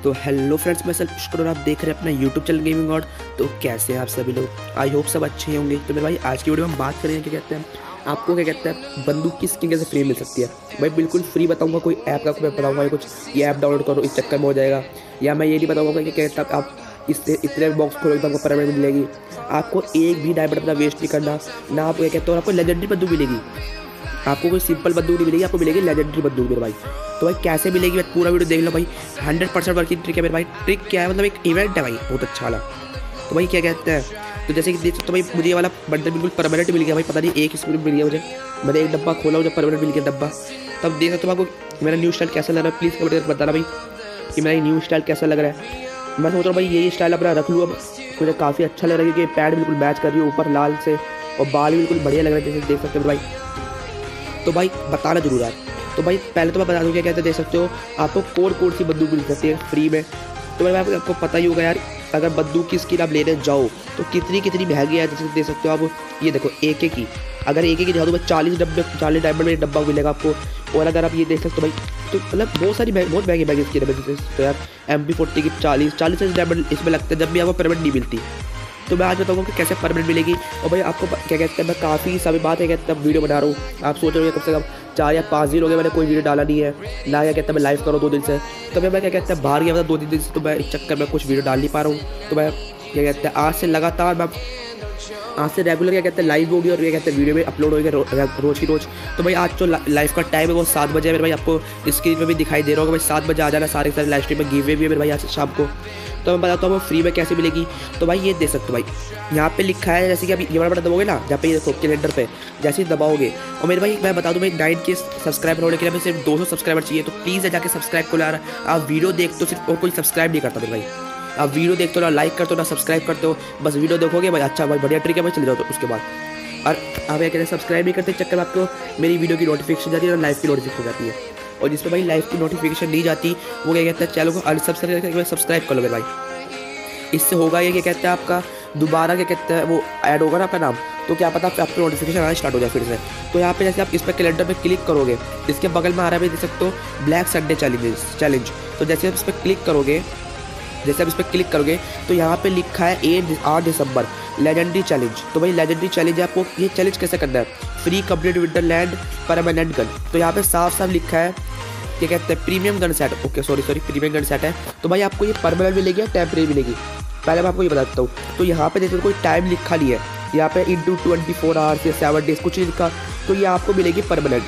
तो hello friends, मैं sir Pushkar और आप देख रहे हैं अपना यूट्यूब चैनल गेमिंग वर्ल्ड। तो कैसे हैं आप सभी लोग? आई होप सब अच्छे होंगे। तो मेरे भाई आज की वीडियो में हम बात करेंगे क्या कहते हैं आपको क्या कहते हैं बंदूक की स्किन कैसे फ्री मिल सकती है। भाई बिल्कुल फ्री बताऊंगा, कोई ऐप का मैं बताऊंगा कुछ ये ऐप डाउनलोड करो इस चक्कर में हो जाएगा, या मैं ये नहीं बताऊंगा कि कहते हैं आप इससे इतने बॉक्स खोलोगे तो आपको परमानेंट मिलेगी। आपको एक भी डायमंड अपना वेस्ट नहीं करना ना, आपको क्या कहते हैं आपको लेजेंडरी बंदूक मिलेगी। आपको कोई सिंपल बंदूक नहीं मिलेगी, आपको मिलेगी लेजेंडरी बंदूक मेरे भाई। तो भाई कैसे मिलेगी पूरा वीडियो देख लो भाई। 100% वर्किंग ट्रिक है मेरे भाई। ट्रिक क्या है मतलब एक इवेंट है भाई, बहुत अच्छा वाला। तो भाई क्या कहते हैं, तो जैसे कि देख सकते हो भाई मुझे ये वाला बंडल बिल्कुल परमानेंट मिल गया भाई। पता नहीं एक स्क्रीन मिल गया मुझे, मैंने एक डब्बा खोला मुझे परमानेंट मिल गया डब्बा। तब देख सकते हो आपको मेरा न्यू स्टाइल कैसा लग रहा है, प्लीज़ कमेंट करके बताना भाई कि मेरा न्यू स्टाइल कैसा लग रहा है। मैं सोच रहा हूँ भाई यही स्टाइल अपना रख लूँ अब, मुझे काफ़ी अच्छा लग रहा है क्योंकि पैड बिल्कुल मैच कर रही है ऊपर लाल से, और बाल भी बिल्कुल बढ़िया लग रहा है जैसे देख सकते हो भाई। तो भाई बताना जरूर यार। तो भाई पहले तो मैं बता दूँ क्या कहते हैं, देख सकते हो आपको कौन सी बंदूक मिल सकती है फ्री में। तो भाई आपको पता ही होगा यार, अगर बंदूक की स्किन आप लेने जाओ तो कितनी महंगी है। जैसे देख सकते हो आप, ये देखो एक की अगर एक की दिखा दो 40 डायमंड में डब्बा मिलेगा आपको। और अगर आप ये देख सकते हो भाई तो मतलब बहुत महंगी स्किन है। तो यार MP40 की 40 डायमंड इसमें लगता है जब भी आपको परमानेंट नहीं मिलती। तो मैं आज बताऊँगा कि कैसे परमानेंट मिलेगी। और भाई आपको क्या कहते हैं, मैं काफ़ी समय बाद क्या कहते हैं वीडियो बना रहा हूँ। आप सोच रहे हो कम से कम 4 या 5 दिन हो गए मैंने कोई वीडियो डाला नहीं है ना, क्या कहते हैं मैं लाइव करूँ 2 दिन से। तो मैं क्या कहते हैं बाहर गया था 2-3 दिन से, तो मैं इस चक्कर में कुछ वीडियो डाल नहीं पा रहा हूँ। तो मैं क्या कहते हैं आज से लगातार मैं आज से रेगुलर क्या कहते हैं लाइव होगी और क्या कहते हैं वीडियो में अपलोड होगी रोज़ की रोज़। तो भाई आज जो लाइव का टाइम है वो 7 बजे है मेरे भाई, आपको स्क्रीन पे भी दिखाई दे रहा होगा भाई। 7 बजे आ जाना, सारे लाइव स्ट्रीम में गिव वे भी है मेरे भाई आज शाम को। तो मैं बताता हूँ वो फ्री में कैसे मिलेगी। तो भाई ये देख सकते हो भाई यहाँ पे लिखा है, जैसे कि अभी ये बड़ा दबाओगे ना जहाँ पे ये देखो कैलेंडर पे जैसे ही दबाओगे। और मेरे भाई मैं बता दूँ भाई 9K सब्सक्राइबर होने के लिए हमें सिर्फ 200 सब्सक्राइबर चाहिए। तो प्लीज़ जाके सब्सक्राइब को यार। आप वीडियो देखते हो सिर्फ और कोई सब्सक्राइब नहीं करता मेरे भाई। आप वीडियो देखते हो ना लाइक करते हो ना सब्सक्राइब करते हो, बस वीडियो देखोगे भाई अच्छा भाई बढ़िया ट्रिक है भाई, चले जाओ। तो उसके बाद और आप क्या कहते हैं सब्सक्राइब नहीं करते चक्कर में आपको मेरी वीडियो की नोटिफिकेशन जाती है और लाइव की नोटिफिकेशन जाती है। और जिसमें भाई लाइव की नोटिफिकेशन नहीं जाती वो क्या कहते हैं चैनल को अनसब्सक्राइब करके सब्सक्राइब कर लोगे भाई। इससे होगा ये क्या कहते हैं आपका दोबारा क्या कहते हैं वो ऐड होगा ना आपका नाम, तो क्या पता आपको नोटिफिकेशन आना स्टार्ट हो जाए फिर से। तो यहाँ पे जैसे आप इस पर कैलेंडर पे क्लिक करोगे, इसके बगल में आ रहा है देख सकते हो ब्लैक संडे चैलेंज। तो जैसे आप इस पर क्लिक करोगे तो यहाँ पे लिखा है 8 दिसंबर लेजेंडरी चैलेंज। तो भाई लेजेंडरी चैलेंज आपको ये चैलेंज कैसे करना है, free complete winterland permanent gun. तो यहाँ पे साफ लिखा है क्या कहते हैं premium gun set. Okay sorry premium gun set है। तो भाई आपको ये परमानेंट मिलेगी या टेम्परेरी मिलेगी, पहले मैं आपको ये बता देता हूँ। तो यहाँ पे देखो कोई टाइम लिखा नहीं है, यहाँ पे इंटू 24 आवर्स या 7 डेज कुछ नहीं लिखा। तो ये आपको मिलेगी परमानेंट।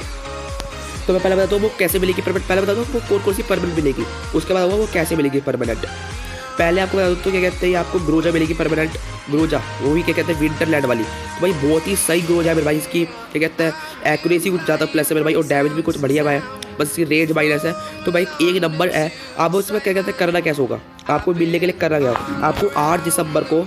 तो मैं पहले बताता हूँ वो कैसे मिलेगी परमानेंट, पहले बताता हूँ वो कौन सी परमानेंट मिलेगी, उसके बाद वो कैसे मिलेगी परमानेंट। पहले आपको बता दो क्या कहते हैं आपको ग्रोजा मिलेगी परमानेंट, ग्रोजा वो भी क्या कहते हैं विंटरलैंड वाली। तो भाई बहुत ही सही ग्रोजा है मेरे भाई, इसकी क्या कहते हैं एक्यूरेसी कुछ ज़्यादा प्लस है मेरे भाई, और डैमेज भी कुछ बढ़िया है, बस इसकी रेंज माइनस है। तो भाई एक नंबर है। आप उसमें क्या कहते हैं करना कैसे होगा, आपको मिलने के लिए करना क्या, आपको 8 दिसंबर को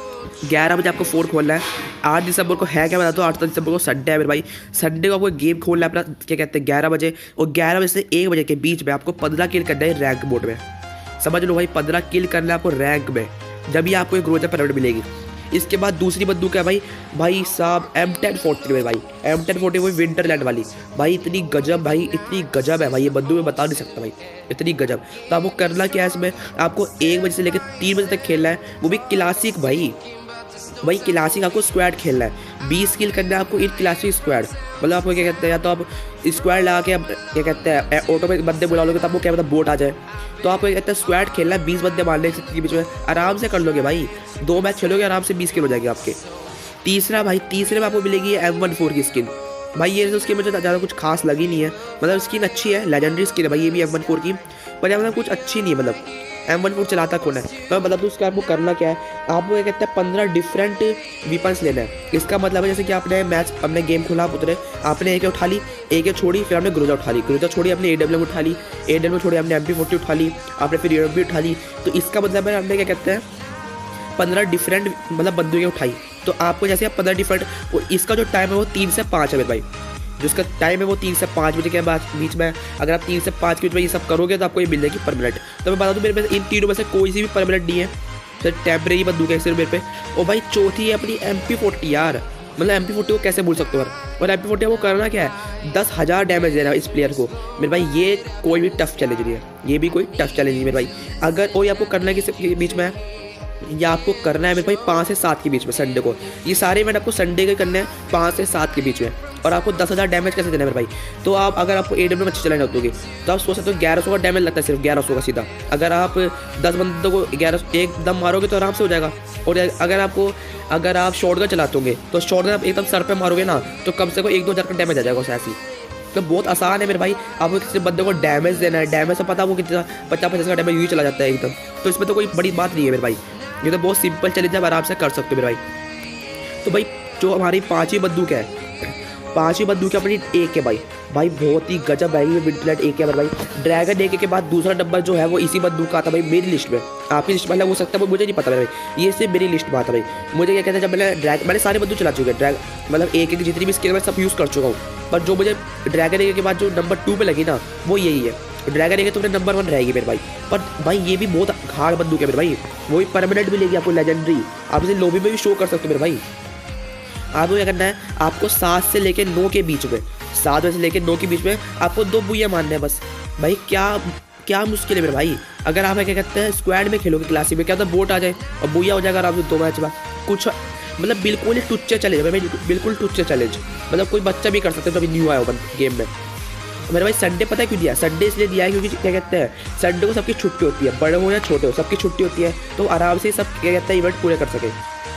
11 बजे आपको फ़ोन खोलना है। 8 दिसंबर को है क्या बताता हूँ, 8 दिसंबर को संडे है मेरे भाई। संडे को आपको गेम खोलना है अपना क्या कहते हैं 11 बजे, और 11 बजे से 1 बजे के बीच में आपको 15 किल करना है रैंक मोड में। समझ लो भाई 15 किल करना है आपको रैंक में, जब भी आपको एक ग्रोजा परमानेंट मिलेगी। इसके बाद दूसरी बंदूक है भाई साहब M1040 में भाई, M1040 वो विंटरलैंड वाली भाई, इतनी गजब है भाई ये बंदूक मैं बता नहीं सकता भाई, इतनी गजब। तो आपको करना क्या है इसमें, आपको 1 बजे से लेकर 3 बजे तक खेलना है, वो भी क्लासिक भाई क्लासिक आपको स्क्वाड खेलना है। 20 किल करना है आपको इन क्लासिक स्क्वाड, मतलब आपको क्या कहते हैं या तो आप स्क्वाड लगा के क्या कहते हैं ऑटो में बंदे बुला लोगे तो आपको क्या मतलब बोट आ जाए। तो आपको कहते हैं स्क्वाड खेलना है, 20 बंदे मारने के बीच में आराम से कर लोगे भाई, 2 मैच खेलोगे आराम से 20 किल हो जाएंगे आपके। तीसरे में आपको मिलेगी M14 की स्किन। भाई ये उसकी मुझे ज़्यादा कुछ खास लगी नहीं है, मतलब स्किन अच्छी है, लेजेंडरी स्किन है भाई ये भी M14 की, पर मतलब कुछ अच्छी नहीं है, मतलब M14 चलाता कौन है। मैं बता दूँ उसका आपको करना क्या है, आपको क्या कहते हैं 15 डिफरेंट वेपन्स लेना है। इसका मतलब है जैसे कि आपने अपने गेम खुला आप उतरे, आपने AK उठा ली, AK छोड़ी, फिर आपने ग्रोजा उठा ली, ग्रोजा छोड़ी आपने AWM उठा ली, AWM छोड़ी आपने MP40 उठा ली, आपने फिर UMP उठा ली। तो इसका मतलब है आपने क्या कहते हैं 15 डिफरेंट मतलब बंदूकें उठाई। तो आपको जैसे आप 15 डिफरेंट, और इसका जो टाइम है वो 3 से 5 है मेरे भाई, जिसका टाइम है वो 3 से 5 बजे के बीच में। अगर आप 3 से 5 मिनट में ये सब करोगे तो आपको ये मिल जाएगी परमानेंट। तो मैं बता दूँ मेरे पास इन तीनों में से कोई सी भी परमानेंट नहीं है, तो टेम्परेरी बंदूक है सिर्फ मेरे पे। और भाई चौथी है अपनी MP40 यार, मतलब MP40 को कैसे भूल सकते हो और MP40 को करना क्या है, 10,000 डैमेज देना इस प्लेयर को मेरे भाई। ये कोई भी टफ चैलेंज नहीं है, ये भी कोई टफ चैलेंज नहीं है मेरे भाई। अगर कोई आपको करना है किसी बीच में, या आपको करना है मेरे भाई 5 से 7 के बीच में संडे को, ये सारे इवेंट आपको संडे के करने हैं 5 से 7 के बीच में, और आपको 10,000 डैमेज कैसे देना है मेरे भाई। तो आप अगर आपको AW में अच्छी चलाने होगी तो आप सोच सकते हो 1100 का डैमेज लगता है, सिर्फ 1100 का सीधा। अगर आप 10 बंदों को 1100 एकदम मारोगे तो आराम से हो जाएगा। और अगर आप शॉटगन चलाते होंगे तो शॉटगन आप एकदम सर पे मारोगे ना तो कम से कम 1-2 हज़ार का डैमेज आ जाएगा उसे ऐसी। तो बहुत आसान है मेरे भाई, आपको किसी बंदे को डैमेज देना है, डैमेज से पता वो कितना 50-50 का डैमेज यूँ चला जाता है एकदम। तो इसमें तो कोई बड़ी बात नहीं है मेरे भाई, ये तो बहुत सिंपल चैलेंज है, आराम से कर सकते हो मेरे भाई। तो भाई जो हमारी 5 बंदूक है, 5 बंदूक अपनी AK है भाई बहुत ही गजब है ये विंटरलाइट AK है मेरे भाई। ड्रैगन AK के बाद दूसरा नंबर जो है वो इसी बंदूक का आता भाई मेरी लिस्ट में। आपकी लिस्ट में हो सकता है वो मुझे नहीं पता मेरे भाई, ये सिर्फ मेरी लिस्ट में आता भाई। मुझे क्या कहते हैं, जब मैंने सारे बंदूक चला चुके हैं, मतलब AK की जितनी भी स्किल मैं सब यूज़ कर चुका हूँ, पर जो मुझे ड्रैगन AK के बाद जो नंबर 2 पे लगी ना वो यही है। ड्रैगन AK तो मेरे नंबर 1 रहेगी मेरे भाई। पर भाई ये भी बहुत हार्ड बंदूक है मेरे भाई, वो भी परमानेंट मिलेगी आपको लेजेंडरी, आप इसे लॉबी में भी शो कर सकते हो मेरे भाई। आपको क्या करना है, आपको 7 से लेकर 9 के बीच में, 7 बजे से लेकर 9 के बीच में आपको 2 बुइया मारने हैं बस भाई। क्या मुश्किल है मेरे भाई। अगर आप क्या कहते हैं स्क्वाड में खेलोगे क्लासिक में, क्या तो बोट आ जाए और बुइया हो जाएगा आपको 2 मैच में कुछ, मतलब बिल्कुल ही टुच्चे चैलेंज भाई, बिल्कुल टुच्चे चैलेंज, मतलब कोई बच्चा भी कर सकते हैं। तो अभी न्यू आया ओपन गेम में मेरे भाई। संडे पता है क्यों दिया, संडे इसलिए दिया है क्योंकि क्या कहते हैं संडे को सबकी छुट्टी होती है, बड़े हो या छोटे हो सबकी छुट्टी होती है, तो आराम से सब क्या कहते हैं इवेंट पूरे कर सके।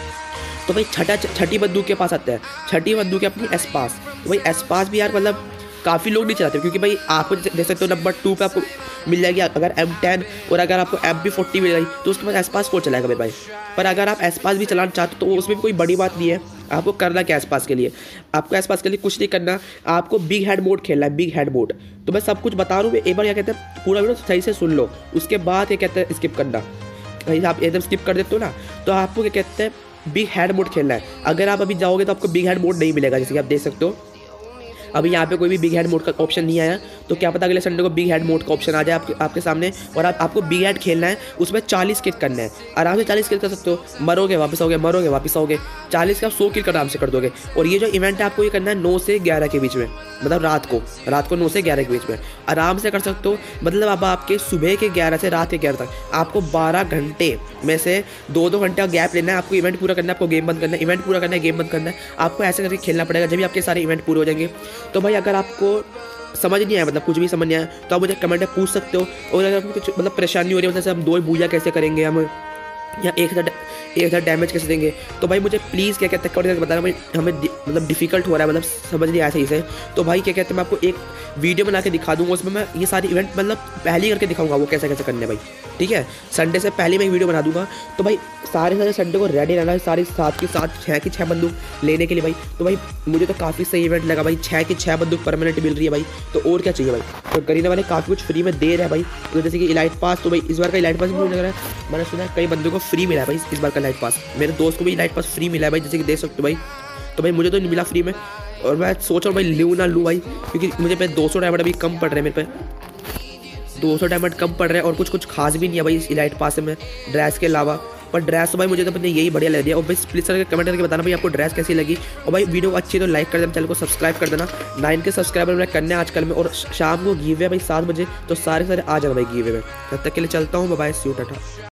तो भाई छठी बंदूक के पास आता है, छठी बंदूक है अपनी एस्पास। तो भाई एस्पास भी यार मतलब काफ़ी लोग नहीं चलाते, क्योंकि भाई आपको देख सकते हो नंबर 2 पे आपको मिल जाएगी अगर M10, और अगर आपको MP40 मिल जाएगी तो उसके बाद एस्पास को चलाएगा मेरे भाई। पर अगर आप एस्पास भी चलाना चाहते हो तो उसमें भी कोई बड़ी बात नहीं है। आपको करना क्या एस्पास के लिए, आपको एस्पास के लिए कुछ नहीं करना, आपको बिग हेड मोड खेलना है, बिग हेड मोड। तो मैं सब कुछ बता रहा हूँ, एक बार क्या कहते हैं पूरा वीडियो सही से सुन लो, उसके बाद क्या कहते हैं स्किप करना। भाई आप एकदम स्किप कर देते हो ना तो आपको क्या कहते हैं बिग हेड मोड खेलना है। अगर आप अभी जाओगे तो आपको बिग हेड मोड नहीं मिलेगा, जैसे कि आप देख सकते हो अभी यहाँ पे कोई भी बिग हेड मोड का ऑप्शन नहीं आया। तो क्या पता अगले संडे को बिग हेड मोड का ऑप्शन आ जाए आपके सामने, और आपको बिग हेड खेलना है, उसमें 40 किल करना है, आराम से 40 किल कर सकते हो। मरोगे वापस आओगे, मरोगे वापस आओगे, 40 का 100 किल आराम से कर दोगे। और ये जो इवेंट है आपको ये करना है 9 से 11 के बीच में, मतलब रात को 9 से 11 के बीच में आराम से कर सकते हो। मतलब अब आपके सुबह के 11 से रात के 11 तक आपको 12 घंटे में से 2-2 घंटे का गैप लेना है। आपको इवेंट पूरा करना है, आपको गेम बंद करना है, इवेंट पूरा करना है, गेम बंद करना है। आपको ऐसे करके खेलना पड़ेगा जब भी आपके सारे इवेंट पूरे हो जाएंगे। तो भाई अगर आपको समझ नहीं आया, मतलब कुछ भी समझ नहीं आया, तो आप मुझे कमेंट में पूछ सकते हो। और अगर आपको कुछ मतलब परेशानी हो रही है, मतलब हम 2 बुइया कैसे करेंगे हम, या 1,000 डैमेज कैसे देंगे, तो भाई मुझे प्लीज़ क्या कहते हैं कमेंट करके बताना भाई। हमें मतलब डिफिकल्ट हो रहा है, मतलब समझ नहीं आया सही से। तो भाई क्या कहते हैं मैं आपको एक वीडियो बना के दिखा दूंगा, उसमें मैं ये सारी इवेंट मतलब पहले ही करके दिखाऊंगा वो कैसे कैसे करने भाई, ठीक है। संडे से पहले मैं एक वीडियो बना दूंगा। तो भाई सारे संडे को रेडी रहना है, सारी 7 की 7 6 की 6 बंदूक लेने के लिए भाई। तो भाई मुझे तो काफ़ी सही इवेंट लगा भाई, 6 की 6 बंदूक परमानेंट मिल रही है भाई। तो और क्या चाहिए भाई। तो गरीना वाले काफ़ी कुछ फ्री में दे रहे हैं भाई, तो जैसे कि इलाइट पास। तो भाई इस बार का इलाइट पास भी मुझे लग रहा है, मैंने सुना है कई बंदों को फ्री मिला है भाई इस बार का इलाइट पास। मेरे दोस्त को भी इलाइट पास फ्री मिला है भाई, जैसे कि देख सकते हो भाई। तो भाई मुझे तो नहीं मिला फ्री में, और मैं सोच रहा हूँ भाई लूँ ना लूँ भाई, क्योंकि मुझे पे 200 डायमंड अभी कम पड़ रहे हैं, मेरे पे 200 डायमंड कम पड़ रहे हैं, और कुछ खास भी नहीं है भाई इस इलाइट पास में ड्रेस के अलावा। पर ड्रेस तो भाई मुझे तो अपने यही बढ़िया लग दिया। और भाई प्लीज़ करके कमेंट करके बताना भाई आपको ड्रेस कैसी लगी। और भाई वीडियो अच्छी तो लाइक कर देना, चैनल को सब्सक्राइब कर देना। 9 के सब्सक्राइबर मेरे करने आजकल में, और शाम को गिव है भाई 7 बजे, तो सारे आ जाना भाई गिव में। तब तक के लिए चलता हूँ, बाय, सी यू, टाटा।